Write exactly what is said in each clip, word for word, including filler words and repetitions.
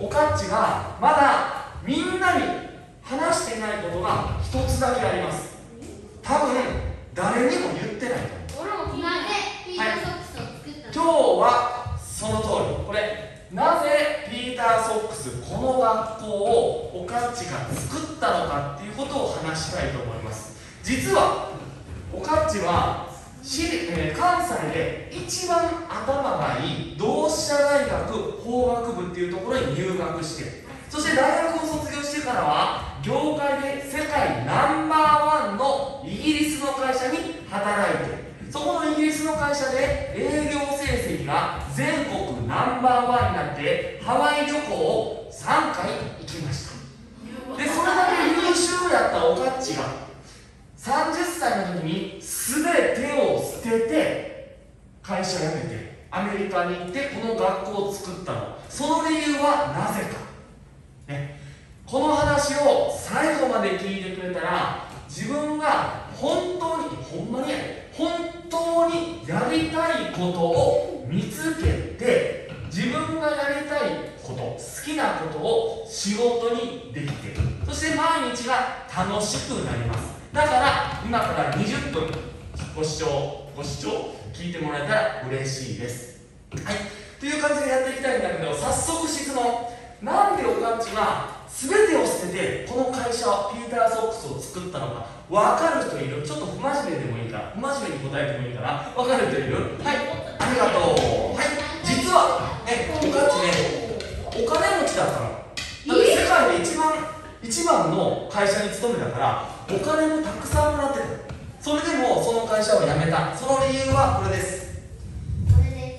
おかっちがまだみんなに話していないことが一つだけあります。多分誰にも言ってないと思う。 俺もなぜピーターソックスを作ったの？ 今日はその通り、これなぜピーターソックス、この学校をおかっちが作ったのかっていうことを話したいと思います。実はおかっちはし、えー、関西で一番頭がいい同志社大学法学部っていうところに入学して、そして大学を卒業してからは業界で世界ナンバーワンのイギリスの会社に働いて、そこのイギリスの会社で営業成績が全国ナンバーワンになってハワイ旅行をさんかい行きました。でそれだけ優秀やったおかっちがさんじゅっさいの時に全てを捨てて会社辞めてアメリカに行ってこの学校を作ったの。その理由はなぜか、ね、この話を最後まで聞いてくれたら自分が本当にほんまに本当にやりたいことを見つけて、自分がやりたいこと、好きなことを仕事にできて、そして毎日が楽しくなります。だから今からにじゅっぷんご視聴ご視聴聞いてもらえたら嬉しいです。はい、という感じでやっていきたいんだけど、早速質問。なんでおかっちが全てを捨ててこの会社ピーターソックスを作ったのか分かる人いる？ちょっと不真面目でもいいから、不真面目に答えてもいいかな。分かる人いる？はい、ありがとう。はい、実はね、おかっちね、お金持ちだったの。だって世界で一番一番の会社に勤めたからお金もたくさんもらってた。それでもその会社を辞めた。その理由はこれです。 これです。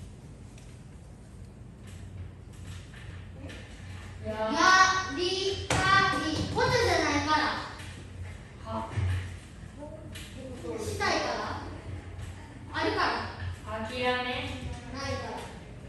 やりたいことじゃないから。はしたいから。あるから。 諦めないから。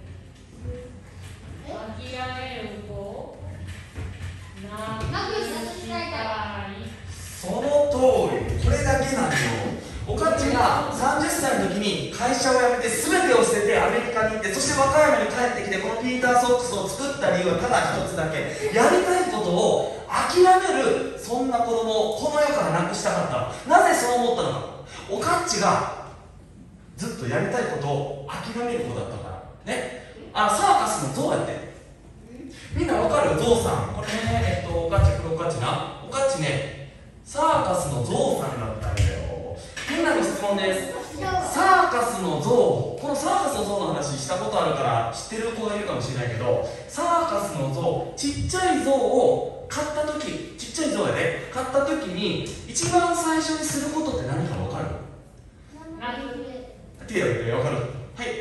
諦める子なくしたいから。 その通り、これだけなんよ。おかっちがさんじゅっさいの時に会社を辞めて全てを捨ててアメリカに行って、そして和歌山に帰ってきてこのピーターソックスを作った理由はただ一つだけ。やりたいことを諦める、そんな子供をこの世からなくしたかった。なぜそう思ったのか。おかっちがずっとやりたいことを諦める子だったからね。あ、サーカスの象やって、みんなわかる？象さん、これね、えっとおかっち、これおかっちな、おかっちね、サーカスの象さんだったんだよ。みんなの質問です。サーカスの象、このサーカスの象の話したことあるから知ってる子がいるかもしれないけど、サーカスの象、ちっちゃい象を買った時、ちっちゃい象やで買った時に一番最初にすることって何か分かる？手を挙げて分かる？はい。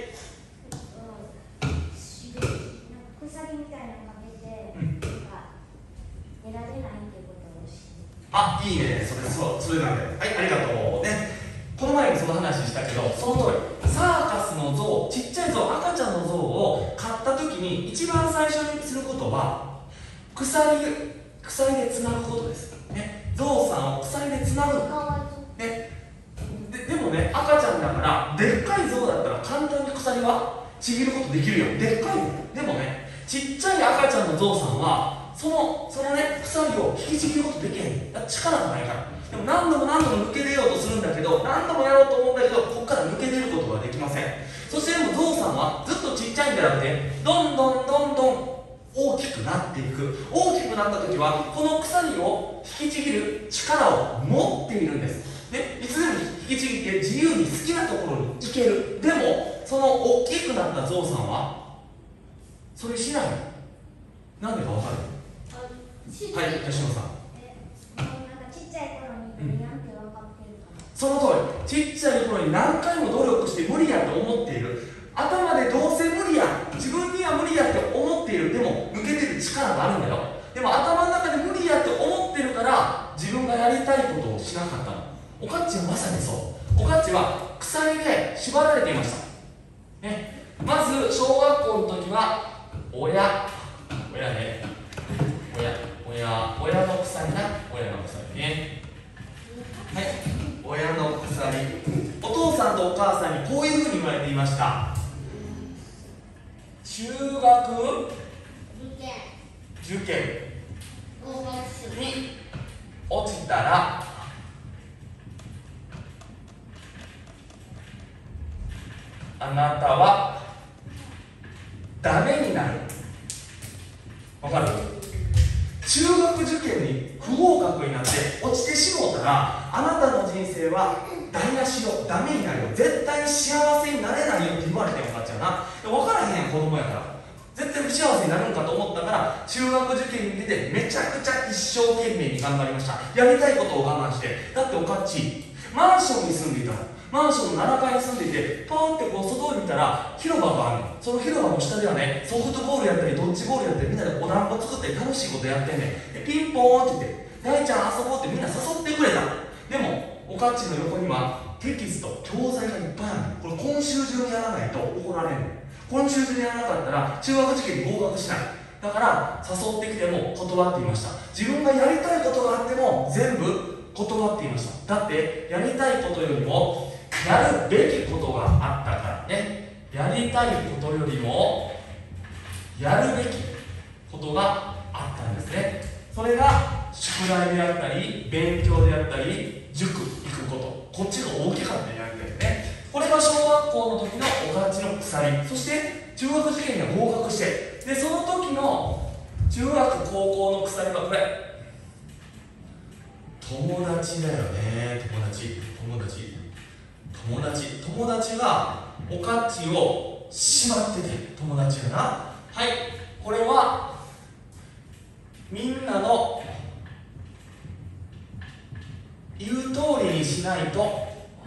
鎖みたいなのかけて、うん、なんか寝られないっていうことを知る。 あ、いいね、それ、そう、それなんだよ。はい、ありがとうね。この前にその話したけど、その通り、サーカスの象、ちっちゃい象、赤ちゃんの象を買った時に一番最初にすることは鎖、鎖でつなぐことです、ね、象さんを鎖でつなぐ、ね、で, でもね、赤ちゃんだからでっかい象だったら簡単に鎖はちぎることできるよ。でっかいのでもね、ちっちゃい赤ちゃんの象さんはそのそのね、鎖を引きちぎることできへん。力がないから。でも何度も何度も抜け出ようとするんだけど、何度もやろうと思うんだけど、ここから抜け出ることができません。そしてでも象さんはずっとちっちゃいんじゃなくて、どんどんどんどん大きくなっていく。大きくなった時はこの鎖を引きちぎる力を持っているんです、ね、いつでも引きちぎって自由に好きなところに行ける。でもその大きくなった象さんはそれしないの。なんでか分かる？はい、吉野さん。 なんかちっちゃい頃に無理やんって分かってるから、うん、 その通り、ちっちゃい頃に何回も努力して無理やと思っている。頭でどうせ無理や、自分には無理やって思っている。でも抜けてる力があるんだよ。でも頭の中で無理やって思ってるから自分がやりたいことをしなかったの。おかっちはまさにそう。おかっちは鎖で縛られていました、ね、まず小学校の時は親親ね親親親の鎖な、親の鎖ね、はい、親の鎖。お父さんとお母さんにこういうふうに言われていました。中学受験受験合格するに落ちたらあなたはダメになる。わかる？中学受験に不合格になって落ちてしもうたら、あなたの人生は台無しよ、ダメになるよ、絶対に幸せになれないよって言われてもかっちゃうな。分からへんやん、子供やから。絶対不幸せになるんかと思ったから、中学受験に出てめちゃくちゃ一生懸命に頑張りました。やりたいことを我慢して。だっておかっちマンションに住んでいたの。マンションのななかいに住んでいて、ポーンってこう外を見たら広場があるの。その広場の下ではね、ソフトボールやったりドッジボールやったり、みんなでお団子作って楽しいことやってんねん。でピンポーンって言って「大ちゃん遊ぼう」ってみんな誘ってくれた。でもおかっちの横にはテキスト教材がいっぱいあるの。これ今週中にやらないと怒られるの。今週中にやらなかったら中学受験に合格しない。だから誘ってきても断っていました。自分がやりたいことがあっても全部断っていました。だってやりたいことよりもやるべきことがあったからね。やりたいことよりもやるべきことがあったんですね。それが宿題であったり勉強であったり塾行くこと、こっちが大きかったやりたいね。これが小学校の時のおかっちの鎖。そして中学受験には合格して、でその時の中学高校の鎖はこれ友達だよね。友達友達友達友達がおかっちをしまってて、友達がな。はい、これはみんなの言う通りにしないと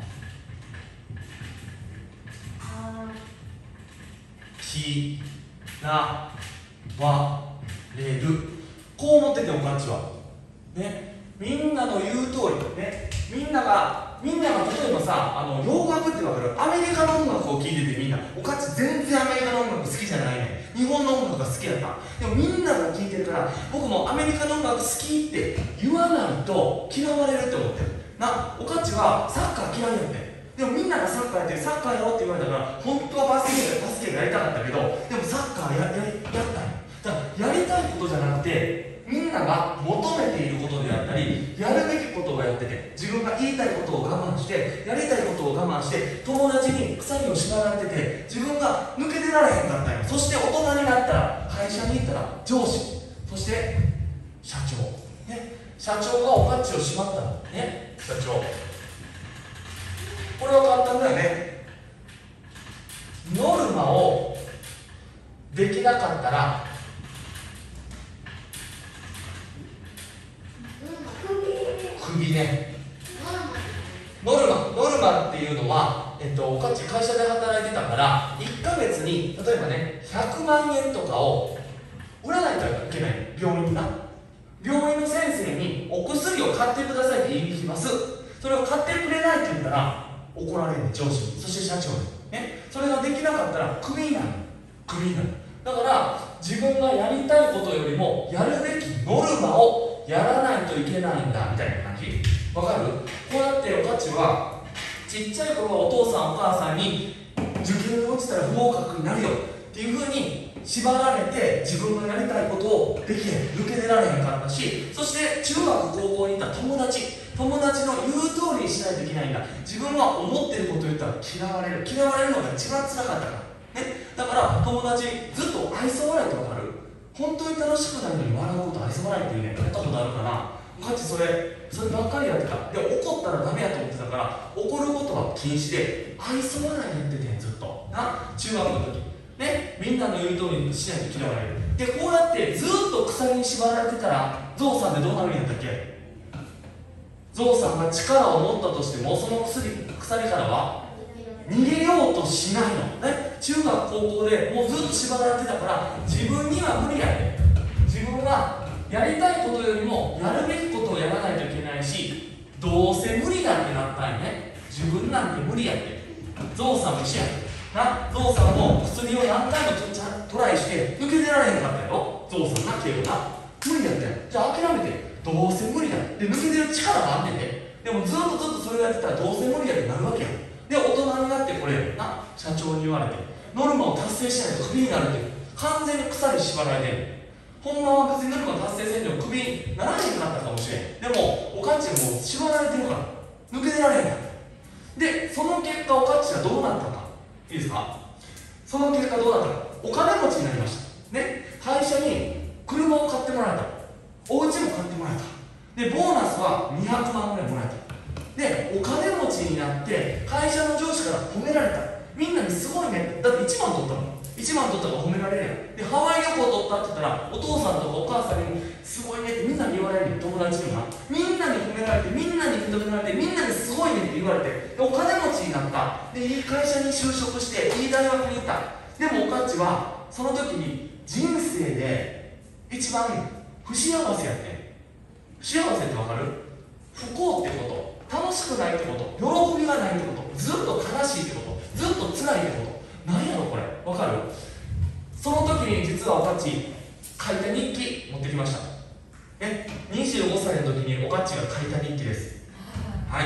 嫌われる。こう思ってておかっちはね、みんなの言う通りね、みんながみんなが例えばさ、あの洋楽ってわかる？アメリカの音楽を聴いててみんな、おかっち全然アメリカの音楽好きじゃないね。日本の音楽が好きだった。でもみんなが聴いてるから、僕もアメリカの音楽好きって言わないと嫌われるって思ってるな。おかっちはサッカー嫌いやって。でもみんながサッカーやってサッカーやろうって言われたから、本当はバスケバスケがやりたかったけど、でもサッカーやややったんよ。だからやりたいことじゃなくて、みんなが求めていることであったり、やるべきことをやってて、自分が言いたいことを我慢して、やりたいことを我慢して、友達に鎖を縛られてて、自分が抜け出られへんかったんよ。そして大人になったら、会社に行ったら上司、そして社長、ね、社長がおかっちを縛ったのね。社長、これは簡単だよね。ノルマをできなかったらクビね。ノルマノルマっていうのは、えっと、おかっち会社で働いてたからいっかげつに例えばねひゃくまんえんとかを売らないといけない。病院にな病院の先生にお薬を買ってくださいって言いに来ます。それを買ってくれないって言ったら怒られるね、上司に、そして社長に、ね、それができなかったらクビになる。クビになる。だから自分がやりたいことよりもやるべきノルマをやらないといけないんだみたいな感じ。わかる？こうやっておかっちはちっちゃい頃はお父さんお母さんに受験に落ちたら不合格になるよっていうふうに縛られて、自分がやりたいことをできへん、抜け出られへんかったし、そして中学高校にいた友達友達の言う通りにしないといけないんだ。自分が思ってることを言ったら嫌われる嫌われるのが一番つらかったからね。だから友達ずっと愛想笑いってわかる？本当に楽しくないのに笑うこと愛想笑いっていうね、やったことあるかな。おかっちそれそればっかりやってた。で怒ったらダメやと思ってたから、怒ることは禁止で愛想笑いやってて、ずっとな、中学の時ね、みんなの言う通りにしないと嫌われる。でこうやってずっと鎖に縛られてたらゾウさんってどうなるんやったっけ？ゾウさんが力を持ったとしても、その鎖鎖からは逃げようとしないのね。中学高校でもうずっと縛られてたから、自分には無理やね。自分がやりたいことよりもやるべきことをやらないといけないし、どうせ無理だってなったんやね。自分なんて無理やって。ゾウさんも一緒やな。ゾウさんも薬を何回もトライして抜け出られへんかったやろ、ゾウさんな。けどな、無理やったやん。じゃあ諦めて、どうせ無理だで抜け出る力があんねんで。でもずっとずっとそれをやってたらどうせ無理やってなるわけやん。で大人になってこれやんな、社長に言われてノルマを達成しないとクビになるって、完全に鎖縛られてる。 ほんまは別にノルマ達成せんでもクビにならへんかったかもしれん。でもおかっちもう縛られてるから抜け出られへんかった。でその結果おかっちがどうなったかいいですか。その結果どうなったか、お金持ちになりましたね。会社に車を買ってもらえた、お家も買ってもらえた、でボーナスはにひゃくまんぐらいもらえた。でお金持ちになって会社の上司から褒められた。みんなにすごいね、だっていちまん取ったもん、いちまん取ったから褒められるやん。でハワイ旅行取ったって言ったらお父さんとかお母さんにもすごいねってみんなに言われる。友達にもな、みんなに褒められて、みんなに認められて、みんなにすごいねって言われて、でお金持ちになった。でいい会社に就職していい大学に行った。でもおかっちはその時に人生で一番不幸せやって。不幸せってわかる？不幸ってこと、楽しくないってこと、喜びがないってこと、ずっと悲しいってこと、ずっと辛いってこと、何やろこれ、わかる？その時に実はおかっち書いた日記持ってきました。えにじゅうごさいの時におかっちが書いた日記です。はい、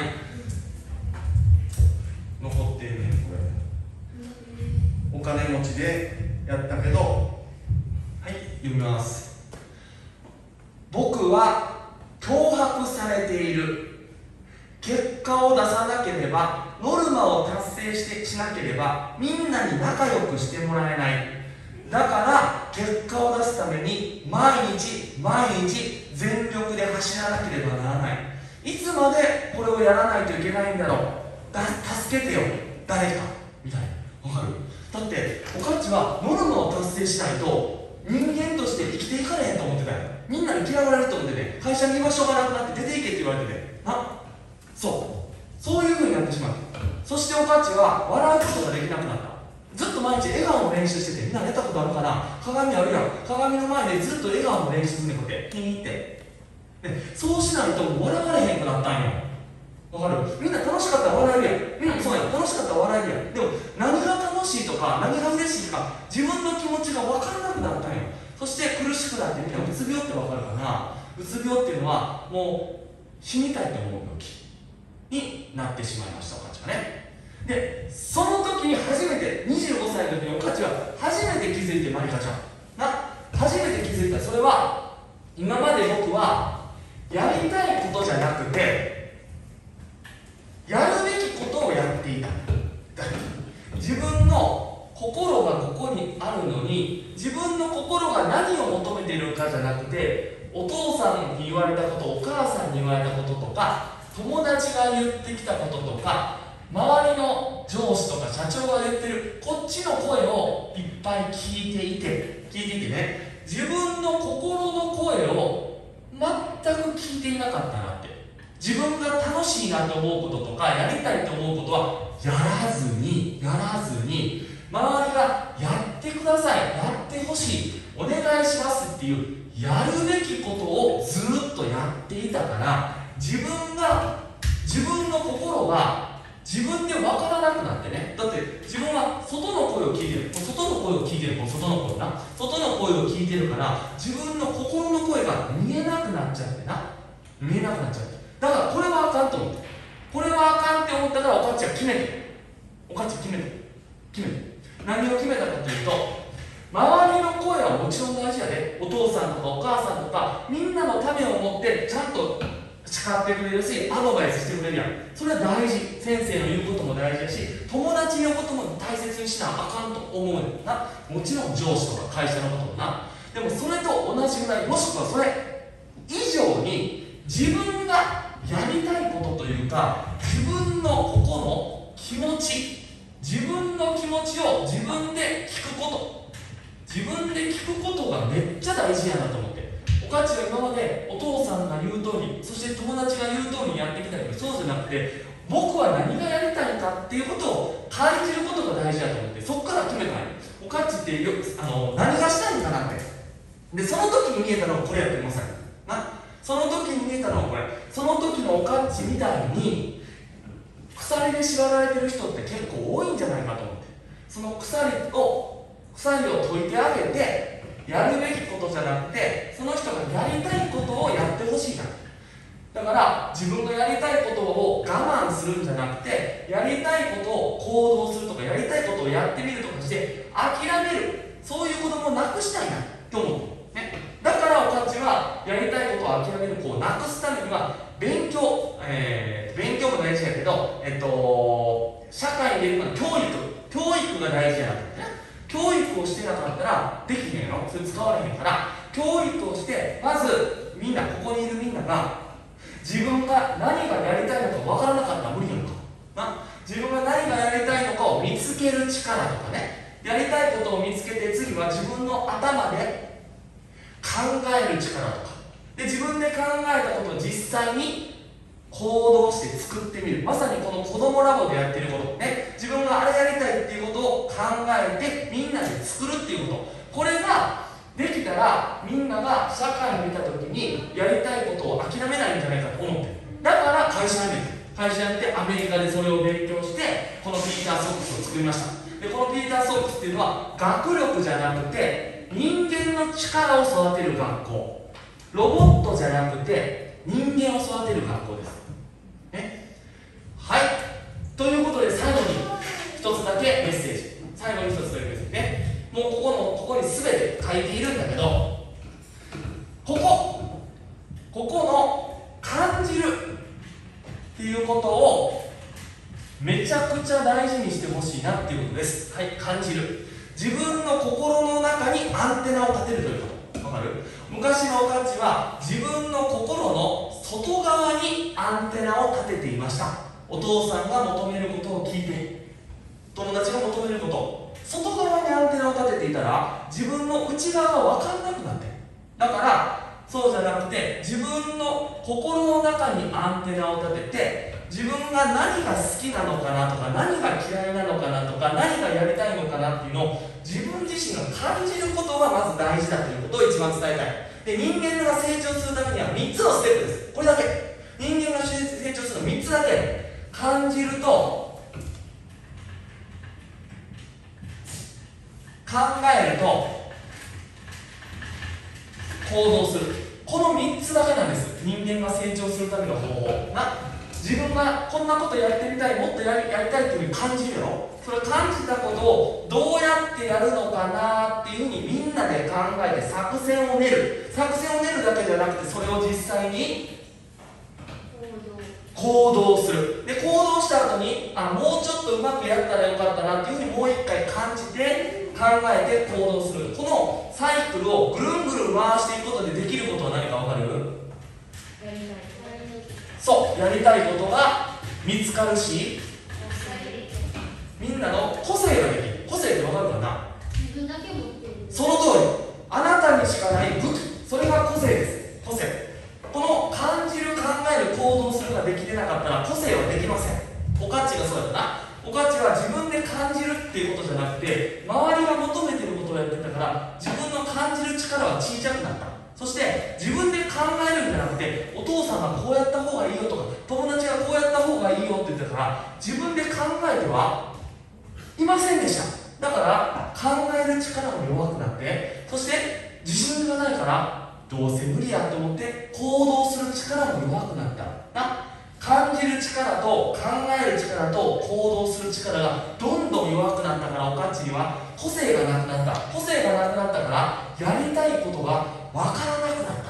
残ってるねこれ。お金持ちでやったけど、はい読みます。僕は脅迫されている。結果を出さなければ、ノルマを達成してしなければみんなに仲良くしてもらえない。だから結果を出すために毎日毎日全力で走らなければならない。いつまでこれをやらないといけないんだろう、だ助けてよ誰かみたいな。わかる？だっておかっちはノルマを達成しないと人間として生きていかれへんと思ってたよ。みんなに嫌われると思ってて、会社に居場所がなくなって出ていけって言われててな。そうそういうふうになってしまう。そしておかっちは笑うことができなくなった。ずっと毎日笑顔の練習してて、みんな寝たことあるかな、鏡あるやん、鏡の前でずっと笑顔の練習するねん、こうやってピーって。でそうしないともう笑われへんくなったんよ。わかる？みんな楽しかったら笑えるやん。みんなもそうやん、楽しかったら笑えるやん。でも何が楽しいとか何が嬉しいか自分の気持ちが分からなくなったんよ。そして苦しくなって、みんなうつ病って分かるかな。うつ病っていうのはもう死にたいと思う病気になってしまいました、おかっちはね。でその時に初めてにじゅうごさいの時におかっちは初めて気づいて、まりかちゃんな初めて気づいた。それは今まで僕はやりたいことじゃなくてやるべきことをやっていた。自分の心がここにあるのに、自分の心が何を求めているかじゃなくて、お父さんに言われたこと、お母さんに言われたこととか、友達が言ってきたこととか、周りの上司とか社長が言ってるこっちの声をいっぱい聞いていて聞いていてね、自分の心の声を全く聞いていなかったなって。自分が楽しいなと思うこととかやりたいと思うことはやらずにやらずに周りがやってください、やってほしい、お願いしますっていうやるべきことをずっとやっていたから、自分が自分の心が自分で分からなくなってね。だって自分は外の声を聞いてる、外の声を聞いてる、この外の声な外の声を聞いてるから、自分の心の声が見えなくなっちゃってな見えなくなっちゃって、だからこれはあかんと思って、これはあかんって思ったからおかっちは決めておかっち決めて決めて何を決めたかというと、周りの声はもちろん大事やで。お父さんとかお母さんとかみんなのためを思ってちゃんと叱ってくれるし、アドバイスしてくれるやん。それは大事。先生の言うことも大事だし、友達の言うことも大切にしなあかんと思うねんな。もちろん上司とか会社のこともな。でもそれと同じぐらい、もしくはそれ以上に自分がやりたいことというか、自分の心、気持ち、自分の気持ちを自分で聞くこと、自分で聞くことがめっちゃ大事やなと思って。おかっちは今までお父さんが言う通り、そして友達が言う通りにやってきたけど、そうじゃなくて僕は何がやりたいかっていうことを感じることが大事だと思って、そこから決めたんよ。おかっちってよあの何がしたいんかなって。でその時に見えたのがこれやってまさにな。その時に見えたのはこれ。その時のおかっちみたいに鎖で縛られてる人って結構多いんじゃないかと思って、その鎖を鎖を解いてあげて、やるべきことじゃなくてその人がやりたいことをやってほしいから。だから自分がやりたいことを我慢するんじゃなくて、やりたいことを行動するとか、やりたいことをやってみるとかして諦める、そういう子供をなくしたいなって思う、ね、だかえっと、社会に出るのは教育教育が大事なんだよね。教育をしてなかったらできへんやろ。それ使われへんから、教育をしてまずみんな、ここにいるみんなが自分が何がやりたいのか分からなかったら無理やんかな。自分が何がやりたいのかを見つける力とかね、やりたいことを見つけて次は自分の頭で考える力とかで、自分で考えたことを実際に行動して作ってみる。まさにこの子どもラボでやってることね、自分があれやりたいっていうことを考えてみんなで作るっていうこと、これができたらみんなが社会に出た時にやりたいことを諦めないんじゃないかと思ってる。だから会社辞める会社辞めてアメリカでそれを勉強してこのピーターソックスを作りました。でこのピーターソックスっていうのは学力じゃなくて人間の力を育てる学校、ロボットじゃなくて人間を育てる学校です、ね、はい。ということで最後に一つだけメッセージ、最後に一つだけメッセージね。もうここのここに全て書いているんだけど、ここここの感じるっていうことをめちゃくちゃ大事にしてほしいなっていうことです。はい、感じる。自分の心の中にアンテナを立てるということ。わかる？昔のおかちは自分の心の外側にアンテナを立てていました。お父さんが求めることを聞いて、友達が求めること、外側にアンテナを立てていたら自分の内側が分かんなくなって、だからそうじゃなくて自分の心の中にアンテナを立てて、自分が何が好きなのかなとか何が嫌いなのかなとか何がやりたいのかなっていうのを自分自身が感じることがまず大事だということを一番伝えたい。で人間が成長するためにはみっつのステップです。これだけ。人間が成長するのみっつだけ。感じると、考えると、行動する。このみっつだけなんです。人間が成長するための方法な。自分がこんなことやってみたい、もっとやり、やりたいっていうふうに感じるやろ。それ感じたことをどうやってやるのかなっていうふうにみんなで考えて作戦を練る。作戦を練るだけじゃなくてそれを実際に行動する。で行動した後にあもうちょっとうまくやったらよかったなっていうふうにもう一回感じて考えて行動する。このサイクルをぐるんぐるん回していくことでできることは何か分かる？ やりたいそう、やりたいことが見つかるし、みんなの個性ができる。個性って分かるかな？ 自分だけ持ってる。 その通り。あなたにしかない武器、それが個性です。個性。この感じる、考える、行動するができてなかったら個性はできません。おかっちがそうやったな。おかっちは自分で感じるっていうことじゃなくて周りが求めてることをやってたから自分の感じる力は小さくなった。そして自分で考えるんじゃなくてお父さんがこうやった方がいいよとか友達がこうやった方がいいよって言ってたから自分で考えてはいませんでした。だから考える力も弱くなって、そして自信がないからどうせ無理やと思って行動する力も弱くなったな。感じる力と考える力と行動する力がどんどん弱くなったからおかっちには個性がなくなった。個性がなくなったからやりたいことがわからなくなった、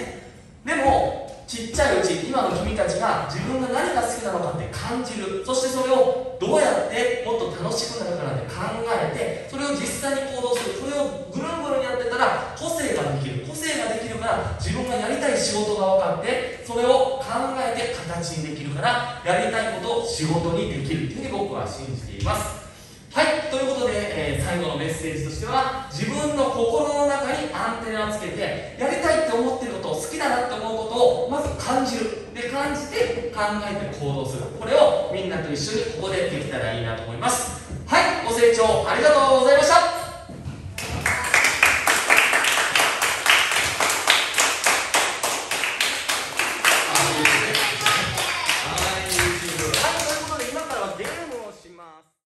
ね、でもちっちゃいうち今の君たちが自分が何が好きなのかって感じる。そしてそれをどうやってもっと楽しくなるかなんて考えてそれを実際に行動する。それをぐるんぐるんやってたら個性ができる。個性ができるから自分がやりたい仕事が分かってそれを考えて形にできるからやりたいことを仕事にできるというふうに僕は信じています。はい、ということで、えー、最後のメッセージとしては自分の心の中にアンテナをつけてやりたいって思っていることを好きだなって思うことをまず感じる。で感じて考えて行動する。これをみんなと一緒にここでできたらいいなと思います。はい、ご清聴ありがとうございました。